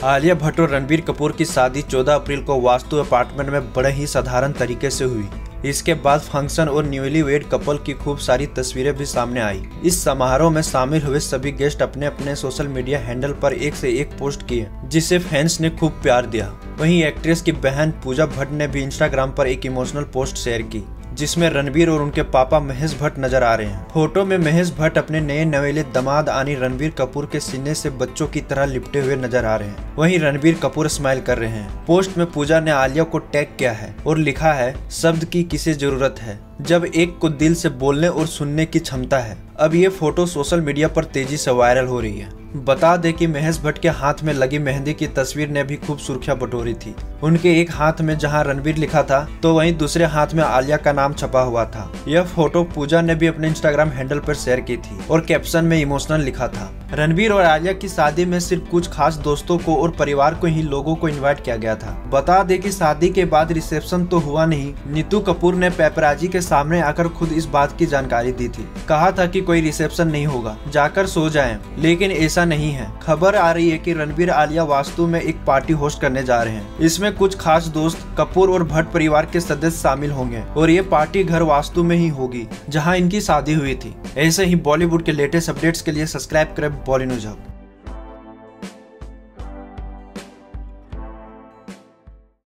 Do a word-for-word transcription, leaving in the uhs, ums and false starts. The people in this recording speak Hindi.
आलिया भट्ट और रणबीर कपूर की शादी चौदह अप्रैल को वास्तु अपार्टमेंट में बड़े ही साधारण तरीके से हुई। इसके बाद फंक्शन और न्यूली वेड कपल की खूब सारी तस्वीरें भी सामने आई। इस समारोह में शामिल हुए सभी गेस्ट अपने अपने सोशल मीडिया हैंडल पर एक से एक पोस्ट किए, जिसे फैंस ने खूब प्यार दिया। वहीं एक्ट्रेस की बहन पूजा भट्ट ने भी इंस्टाग्राम पर एक इमोशनल पोस्ट शेयर की, जिसमें रणबीर और उनके पापा महेश भट्ट नजर आ रहे हैं। फोटो में महेश भट्ट अपने नए नवेले दामाद आनी रणबीर कपूर के सीने से बच्चों की तरह लिपटे हुए नजर आ रहे हैं। वहीं रणबीर कपूर स्माइल कर रहे हैं। पोस्ट में पूजा ने आलिया को टैग किया है और लिखा है, शब्द की किसे जरूरत है जब एक को दिल से बोलने और सुनने की क्षमता है। अब ये फोटो सोशल मीडिया पर तेजी से वायरल हो रही है। बता दें कि महेश भट्ट के हाथ में लगी मेहंदी की तस्वीर ने भी खूब सुर्खियां बटोरी थी। उनके एक हाथ में जहां रणबीर लिखा था तो वहीं दूसरे हाथ में आलिया का नाम छपा हुआ था। यह फोटो पूजा ने भी अपने इंस्टाग्राम हैंडल पर शेयर की थी और कैप्शन में इमोशनल लिखा था। रणबीर और आलिया की शादी में सिर्फ कुछ खास दोस्तों को और परिवार को ही लोगों को इनवाइट किया गया था। बता दें कि शादी के बाद रिसेप्शन तो हुआ नहीं। नीतू कपूर ने पेपराजी के सामने आकर खुद इस बात की जानकारी दी थी। कहा था कि कोई रिसेप्शन नहीं होगा, जाकर सो जाएं। लेकिन ऐसा नहीं है। खबर आ रही है कि रणबीर आलिया वास्तु में एक पार्टी होस्ट करने जा रहे हैं। इसमें कुछ खास दोस्त कपूर और भट्ट परिवार के सदस्य शामिल होंगे और ये पार्टी घर वास्तु में ही होगी जहां इनकी शादी हुई थी। ऐसे ही बॉलीवुड के लेटेस्ट अपडेट्स के लिए सब्सक्राइब करें बॉली न्यूज हब।